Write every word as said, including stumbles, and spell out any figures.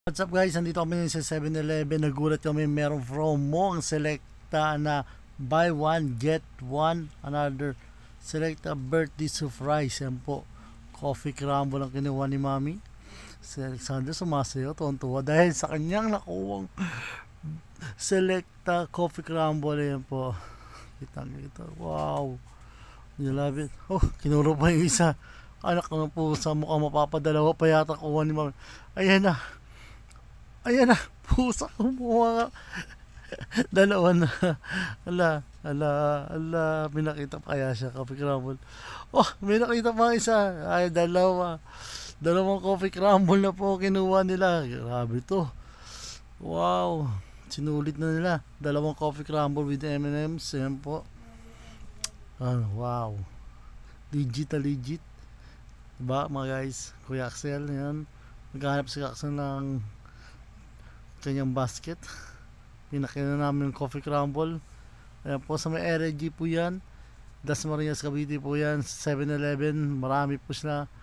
What's up guys, nandito kami sa seven eleven. Nagulat kami merong promo ang selecta na buy one get one another selecta birthday surprise. Yan po, coffee crumble ang kinuha ni Mami. Si Alexander sumasayo, tuwan-tuwa dahil sa kanyang nakuwang selecta coffee crumble. Yan po, kitang kita, wow, you love it. Oh, kinuro pa yung isa, anak ko ng pusa, mukhang mapapadalawa pa yata kuha ni Mami. Ayan na, ayan na, pusa kumuha. Dalawa na. Ala, ala, ala, may nakita pa kaya siya, coffee crumble. Oh, may nakita pa isa. Ay, dalawa. Dalawang coffee crumble na po kinuha nila. Grabe to. Wow. Sinulit na nila. Dalawang coffee crumble with M and M's. Yan po. Ah, wow. Legit na legit. Diba mga guys? Kuya Axel, yan. Naghahanap si Axel ng kanyang basket. Pinakita namin yung coffee crumble. Ayan po, sa may R G po yan. Das Marinas Cavite po yan. seven eleven. Marami po sila.